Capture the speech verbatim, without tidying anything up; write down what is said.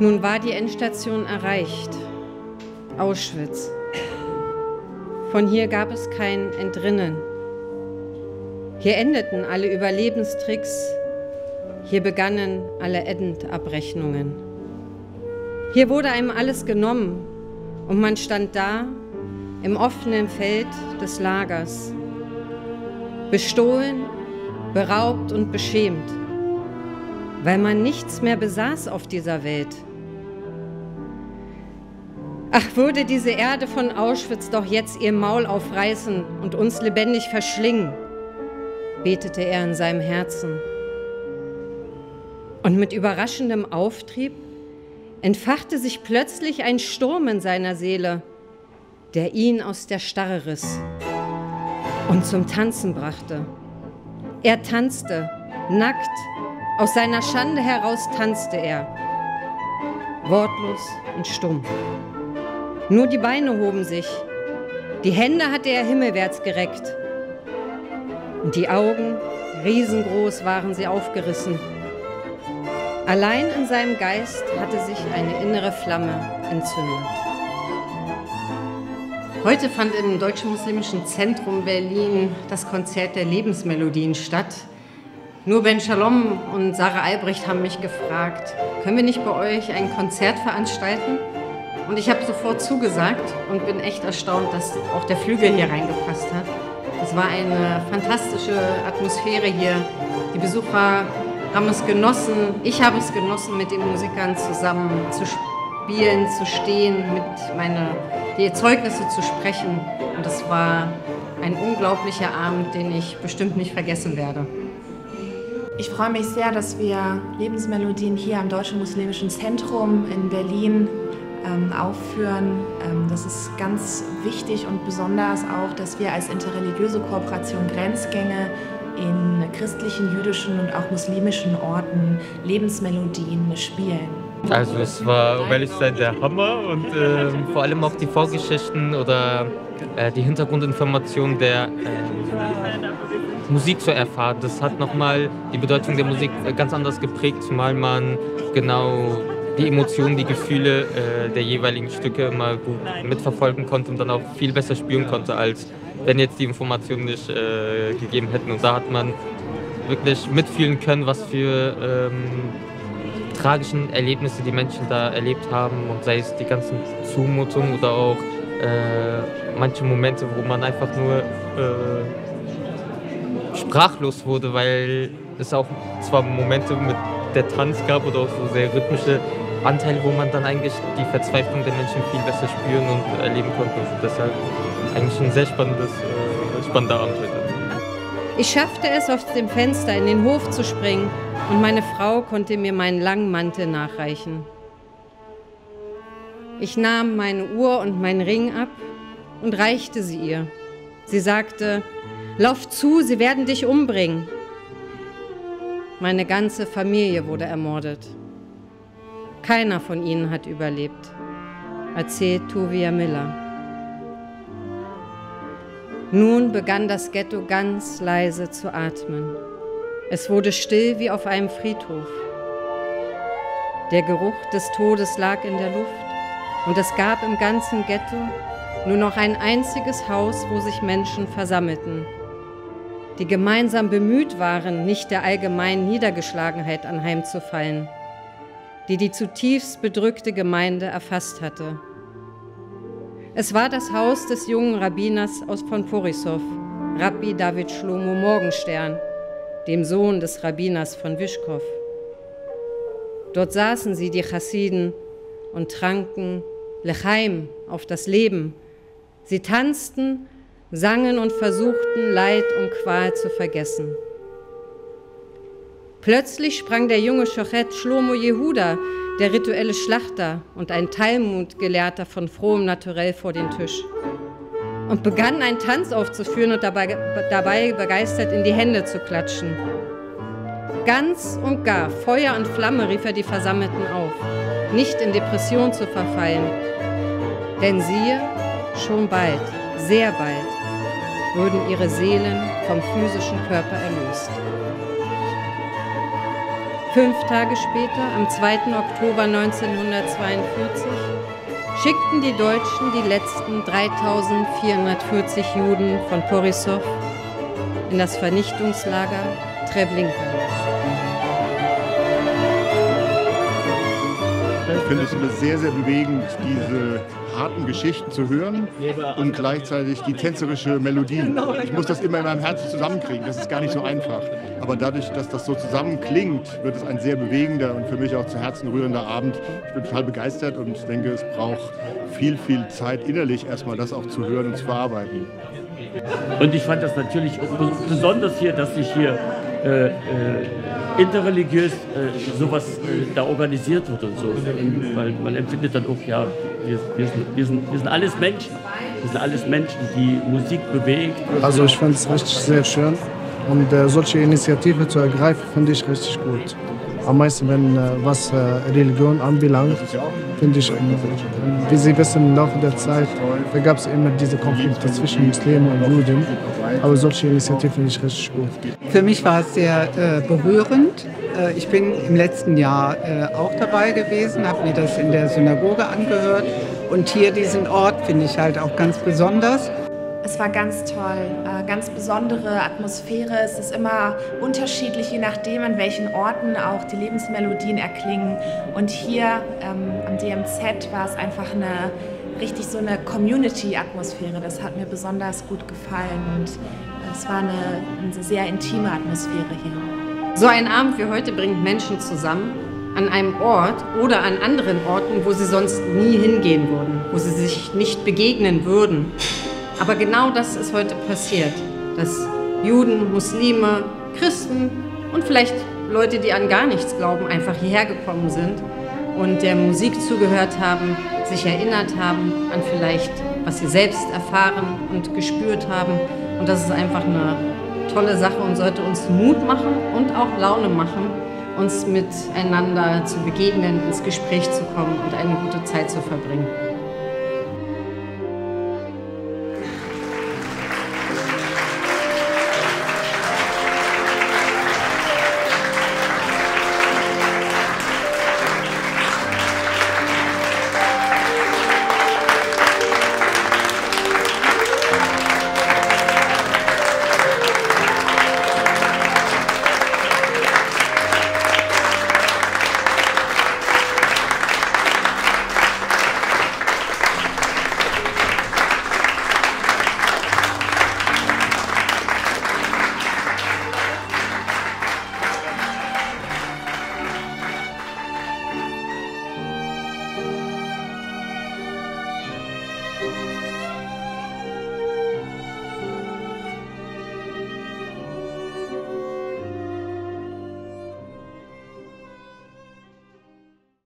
Nun war die Endstation erreicht, Auschwitz. Von hier gab es kein Entrinnen. Hier endeten alle Überlebenstricks, hier begannen alle Endabrechnungen. Hier wurde einem alles genommen und man stand da im offenen Feld des Lagers, bestohlen, beraubt und beschämt, weil man nichts mehr besaß auf dieser Welt. Ach, würde diese Erde von Auschwitz doch jetzt ihr Maul aufreißen und uns lebendig verschlingen, betete er in seinem Herzen. Und mit überraschendem Auftrieb entfachte sich plötzlich ein Sturm in seiner Seele, der ihn aus der Starre riss und zum Tanzen brachte. Er tanzte, nackt, aus seiner Schande heraus tanzte er, wortlos und stumm. Nur die Beine hoben sich, die Hände hatte er himmelwärts gereckt und die Augen, riesengroß waren sie aufgerissen. Allein in seinem Geist hatte sich eine innere Flamme entzündet. Heute fand im Deutschen Muslimischen Zentrum Berlin das Konzert der Lebensmelodien statt. Nur Ben Shalom und Sarah Albrecht haben mich gefragt, können wir nicht bei euch ein Konzert veranstalten? Und ich habe sofort zugesagt und bin echt erstaunt, dass auch der Flügel hier reingepasst hat. Es war eine fantastische Atmosphäre hier. Die Besucher haben es genossen. Ich habe es genossen, mit den Musikern zusammen zu spielen, zu stehen, mit meine, die Zeugnisse zu sprechen. Und es war ein unglaublicher Abend, den ich bestimmt nicht vergessen werde. Ich freue mich sehr, dass wir Lebensmelodien hier am Deutschen Muslimischen Zentrum in Berlin ähm, aufführen. Ähm, das ist ganz wichtig und besonders auch, dass wir als interreligiöse Kooperation Grenzgänge in christlichen, jüdischen und auch muslimischen Orten Lebensmelodien spielen. Also es war, um ehrlich zu sein, der Hammer und äh, vor allem auch die Vorgeschichten oder äh, die Hintergrundinformationen der äh, Musik zu erfahren. Das hat nochmal die Bedeutung der Musik ganz anders geprägt, zumal man genau die Emotionen, die Gefühle äh, der jeweiligen Stücke immer gut mitverfolgen konnte und dann auch viel besser spüren konnte, als wenn jetzt die Informationen nicht äh, gegeben hätten. Und da hat man wirklich mitfühlen können, was für ähm, tragischen Erlebnisse die Menschen da erlebt haben, und sei es die ganzen Zumutungen oder auch äh, manche Momente, wo man einfach nur äh, sprachlos wurde, weil es auch zwar Momente mit der Tanz gab oder auch so sehr rhythmische Anteile, wo man dann eigentlich die Verzweiflung der Menschen viel besser spüren und erleben konnte. Und deshalb eigentlich ein sehr spannendes, äh, spannender Abend heute. Ich schaffte es, aus dem Fenster in den Hof zu springen, und meine Frau konnte mir meinen langen Mantel nachreichen. Ich nahm meine Uhr und meinen Ring ab und reichte sie ihr. Sie sagte: Lauf zu, sie werden dich umbringen. Meine ganze Familie wurde ermordet. Keiner von ihnen hat überlebt, erzählt Tuvia Miller. Nun begann das Ghetto ganz leise zu atmen. Es wurde still wie auf einem Friedhof. Der Geruch des Todes lag in der Luft, und es gab im ganzen Ghetto nur noch ein einziges Haus, wo sich Menschen versammelten, die gemeinsam bemüht waren, nicht der allgemeinen Niedergeschlagenheit anheimzufallen, die die zutiefst bedrückte Gemeinde erfasst hatte. Es war das Haus des jungen Rabbiners aus von Borissow, Rabbi David Shlomo Morgenstern, dem Sohn des Rabbiners von Wyschkow. Dort saßen sie, die Chassiden, und tranken Lechaim, auf das Leben. Sie tanzten, sangen und versuchten, Leid und Qual zu vergessen. Plötzlich sprang der junge Schochet Shlomo Jehuda, der rituelle Schlachter und ein Talmud-Gelehrter von frohem Naturell, vor den Tisch und begann einen Tanz aufzuführen und dabei, dabei begeistert in die Hände zu klatschen. Ganz und gar Feuer und Flamme rief er die Versammelten auf, nicht in Depression zu verfallen, denn siehe, schon bald, sehr bald, würden ihre Seelen vom physischen Körper erlöst. Fünf Tage später, am zweiten Oktober neunzehnhundertzweiundvierzig, schickten die Deutschen die letzten dreitausendvierhundertvierzig Juden von Borissow in das Vernichtungslager Treblinka. Ich finde es immer sehr, sehr bewegend, diese harten Geschichten zu hören und gleichzeitig die tänzerische Melodie. Ich muss das immer in meinem Herzen zusammenkriegen, das ist gar nicht so einfach. Aber dadurch, dass das so zusammen klingt, wird es ein sehr bewegender und für mich auch zu Herzen rührender Abend. Ich bin total begeistert und denke, es braucht viel, viel Zeit innerlich erstmal das auch zu hören und zu verarbeiten. Und ich fand das natürlich besonders hier, dass sich hier äh, äh, interreligiös äh, sowas äh, da organisiert wird und so. Und weil man empfindet dann auch, ja, wir, wir, sind, wir, sind, wir sind alles Menschen. Wir sind alles Menschen, die Musik bewegt. Also ich fand es richtig sehr schön. Und äh, solche Initiativen zu ergreifen, finde ich richtig gut. Am meisten, wenn äh, was äh, Religion anbelangt, finde ich, äh, wie Sie wissen, im Laufe der Zeit gab es immer diese Konflikte zwischen Muslimen und Juden. Aber solche Initiativen finde ich richtig gut. Für mich war es sehr äh, berührend. Äh, ich bin im letzten Jahr äh, auch dabei gewesen, habe mir das in der Synagoge angehört. Und hier diesen Ort finde ich halt auch ganz besonders. Es war ganz toll, äh, ganz besondere Atmosphäre. Es ist immer unterschiedlich, je nachdem, an welchen Orten auch die Lebensmelodien erklingen. Und hier ähm, am D M Z war es einfach eine richtig so eine Community-Atmosphäre. Das hat mir besonders gut gefallen und es war eine, eine sehr intime Atmosphäre hier. So ein Abend wie heute bringt Menschen zusammen an einem Ort oder an anderen Orten, wo sie sonst nie hingehen würden, wo sie sich nicht begegnen würden. Aber genau das ist heute passiert, dass Juden, Muslime, Christen und vielleicht Leute, die an gar nichts glauben, einfach hierher gekommen sind und der Musik zugehört haben, sich erinnert haben an vielleicht, was sie selbst erfahren und gespürt haben. Und das ist einfach eine tolle Sache und sollte uns Mut machen und auch Laune machen, uns miteinander zu begegnen, ins Gespräch zu kommen und eine gute Zeit zu verbringen.